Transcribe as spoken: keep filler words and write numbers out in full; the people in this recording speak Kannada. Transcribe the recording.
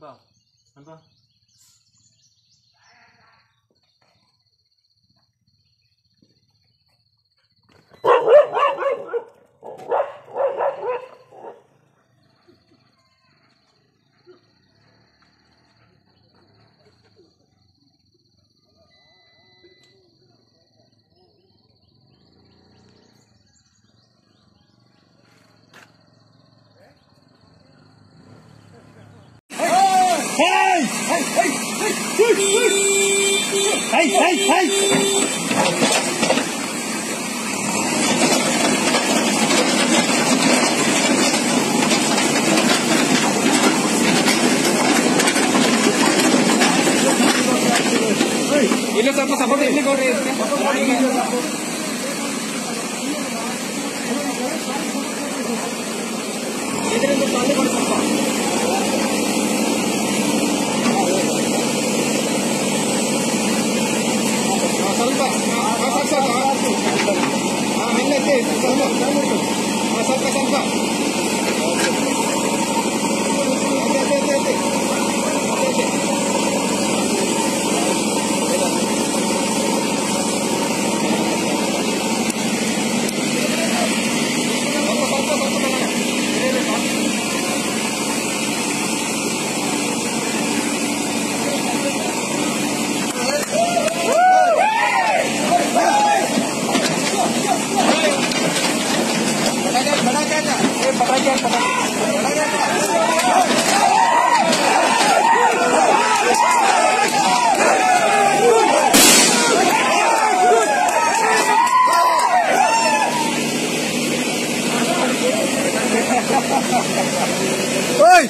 Sampah. Sampah. Hey! Hey! Hey! Hey! Hey! Hey! ಇಲ್ಲಿ ಸ್ವಲ್ಪ ಸಪೋರ್ಟ್ ಇಲ್ಲಿ ಕೊಡ್ರಿ ಇದರಿಂದ ಚಾಲು ಮಾಡಿ ಸ್ವಲ್ಪ ಸ್ವಲ್ಪ ಸಾಕು ಸಾಕು ಹಾಂ ಮೆಲ್ಲಕ್ಕೆ ಸ್ವಲ್ಪ ಹಾಂ ಸ್ವಲ್ಪ ಸ್ವಲ್ಪ Oi!